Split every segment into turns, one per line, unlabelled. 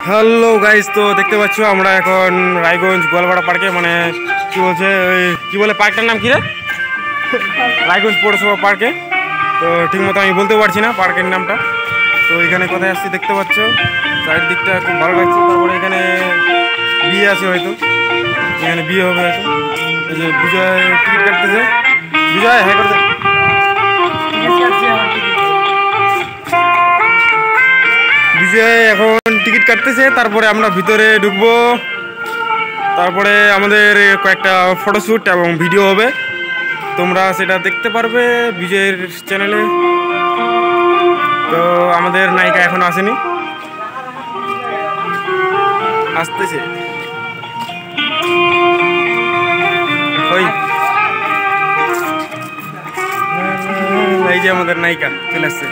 Hello guys, তো দেখতে পাচ্ছ আমরা এখন রায়গঞ্জ গোয়ালপাড়া পার্কে, মানে কি বলছে ওই কি বলে পার্কটার নাম কি রে, রায়গঞ্জ পৌরসভা পার্কে। তো ঠিক মতো আমি বলতে পারছি না পার্কের নামটা। তো এখানে কোথায় আসছি দেখতে পাচ্ছ, চারিদিকটা খুব ভালো লাগছে। তারপরে এখানে বিয়ে আছে, হয়তো এখানে বিয়ে হবে হয়তো। এই যে বিজয় টিকিট কাটতেছে, বিজয় হ্যাঁ করতে বিজয় এখন টিকিট কাটতেছে। তারপরে আমরা ভিতরে ঢুকবো, তারপরে আমাদের কয়েকটা ফটোশ্যুট এবং ভিডিও হবে, তোমরা সেটা দেখতে পারবে বিজয়ের চ্যানেলে। তো আমাদের নায়িকা এখন আসেনি, আসতেছে। ওই এই যে আমাদের নায়িকা চলে আসছে।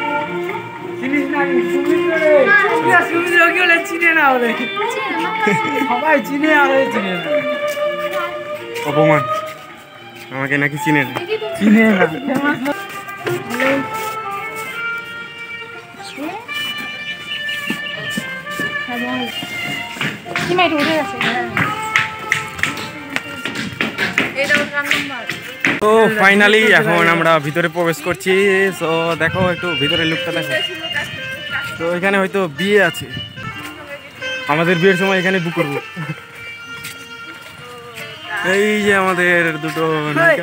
অপমান, আমাকে নাকি চিনে না। তো ফাইনালি এখন আমরা ভিতরে প্রবেশ করছি। তো দেখো একটু ভিতরে লুকটা দেখো। তো এখানে হয়তো বিয়ে আছে, আমাদের বিয়ের সময় এখানে বুক করবো। এই যে আমাদের দুটো নায়িকা,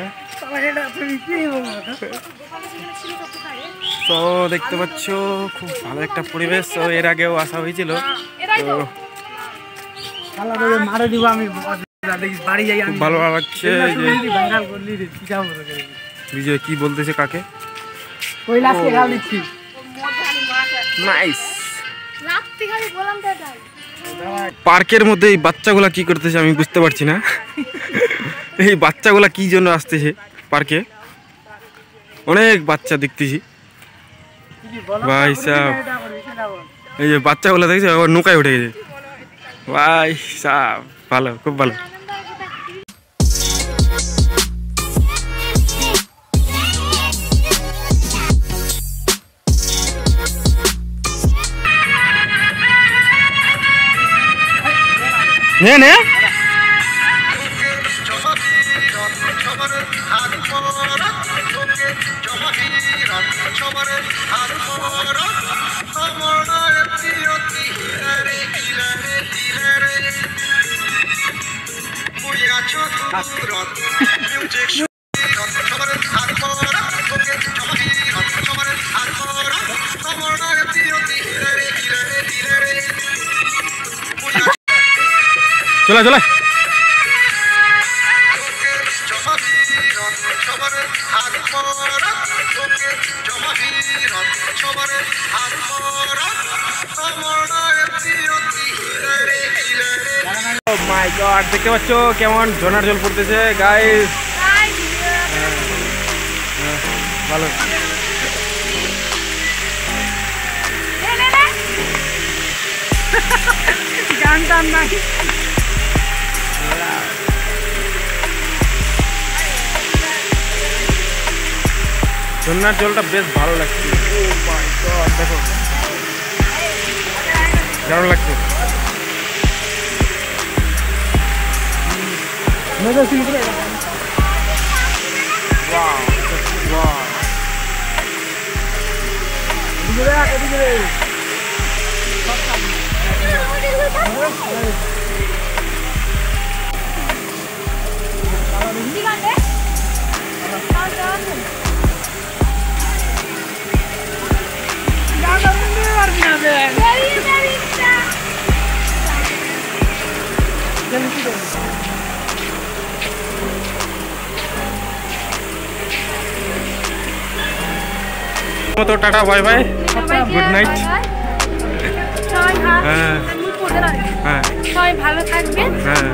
তো দেখতে পাচ্ছ খুব ভালো একটা পরিবেশ। তো এর আগেও আসা হয়েছিল, তো ভালো লাগছে। বিজয় কি বলতেছে কাকে, নাইস। পার্কের মধ্যে এই বাচ্চাগুলা কি করতেছে আমি বুঝতে পারছি না। এই বাচ্চাগুলা কি জন্য আসতেছে পার্কে, অনেক বাচ্চা দেখতেছি ভাই সাহেব। এই যে বাচ্চাগুলা দেখছে আবার নৌকায় উঠে গেছে ভাই সাহেব, ভালো, খুব ভালো। নে নে চলে চলে। মাই গড, দেখতে পাচ্ছ কেমন ঝর্ণার জল পড়তেছে গাইস, ভালো। গান টান নাই, ঝর্ণার জলটা বেশ ভালো লাগছে। ও মাই গড, দেখো দারুণ লাগছে। তো tata, bye bye, good night. হ্যাঁ হ্যাঁ,
সবাই ভালো থাকবেন।
হ্যাঁ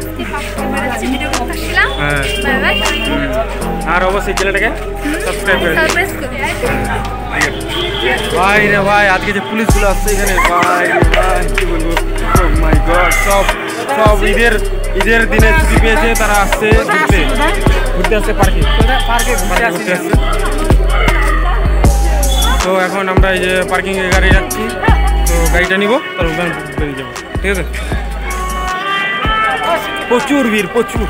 আর অবশ্যই চ্যানেলটাকে সাবস্ক্রাইব করে ভাই রে ভাই। আজকে যে পুলিশগুলো আসছে এখানে ভাই ভাই কি বলবো, ও মাই গড, সব ঈদের দিনে ছুটি পেয়েছে, তারা আসছে ঘুরতে আসছে পার্কে ঘুরতে আসছে। তো এখন আমরা এই যে পার্কিংয়ে গাড়ি যাচ্ছি। তো গাড়িটা নিব তারপর বেরিয়ে যাবো, ঠিক আছে? প্রচুর ভিড়, প্রচুর।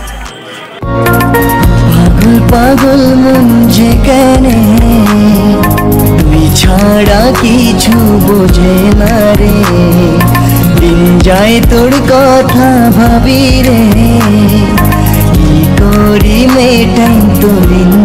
পাগল পাগল মন যেখানে তুই ছাড়া কিছু বোঝে না রে, দিন যায় তোর কথা ভাবি রে, কি করি মেটাই তোর